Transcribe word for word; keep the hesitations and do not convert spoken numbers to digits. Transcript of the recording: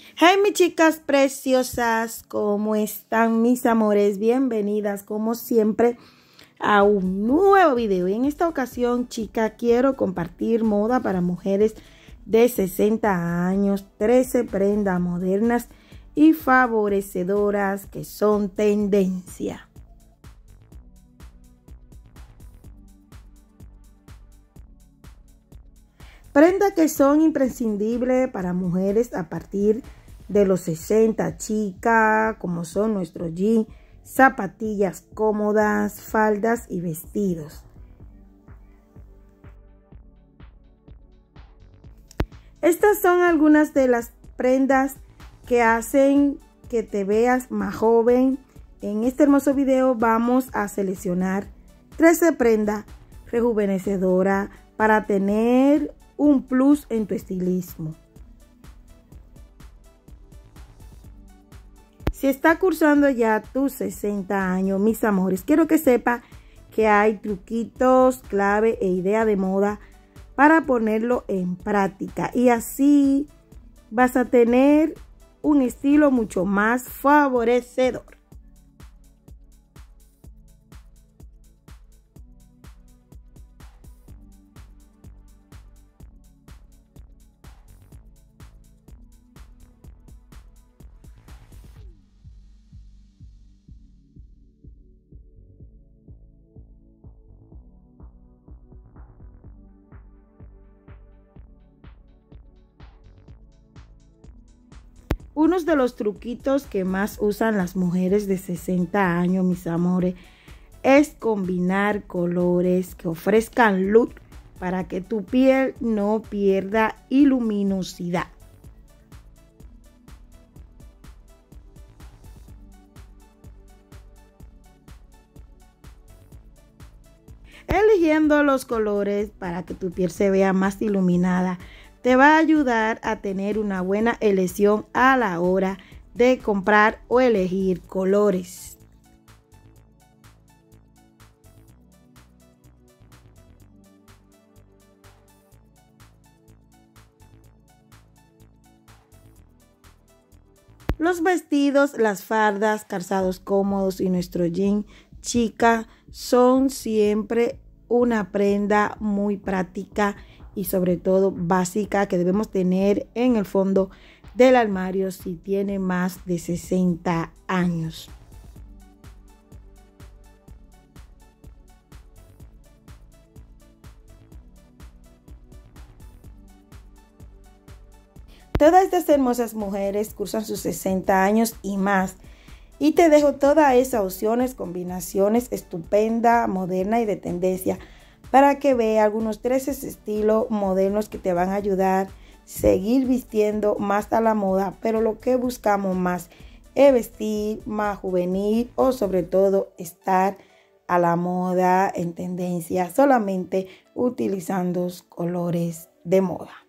Hey mis chicas preciosas, ¿cómo están mis amores? Bienvenidas como siempre a un nuevo video. Y en esta ocasión, chica, quiero compartir moda para mujeres de sesenta años, trece prendas modernas y favorecedoras que son tendencia. Prendas que son imprescindibles para mujeres a partir de los sesenta, chicas, como son nuestros jeans, zapatillas cómodas, faldas y vestidos. Estas son algunas de las prendas que hacen que te veas más joven. En este hermoso video vamos a seleccionar trece prendas rejuvenecedoras para tener un plus en tu estilismo. Si está cursando ya tus sesenta años, mis amores, quiero que sepa que hay truquitos, clave e idea de moda para ponerlo en práctica. Y así vas a tener un estilo mucho más favorecedor. Uno de los truquitos que más usan las mujeres de sesenta años, mis amores, es combinar colores que ofrezcan luz para que tu piel no pierda luminosidad. Eligiendo los colores para que tu piel se vea más iluminada te va a ayudar a tener una buena elección a la hora de comprar o elegir colores. Los vestidos, las fardas, calzados cómodos y nuestro jean, chica, son siempre una prenda muy práctica y sobre todo básica que debemos tener en el fondo del armario si tiene más de sesenta años. Todas estas hermosas mujeres cursan sus sesenta años y más. Y te dejo todas esas opciones, combinaciones estupendas, modernas y de tendencia para que veas algunos trece estilos modernos que te van a ayudar a seguir vistiendo más a la moda, pero lo que buscamos más es vestir más juvenil o sobre todo estar a la moda en tendencia solamente utilizando colores de moda.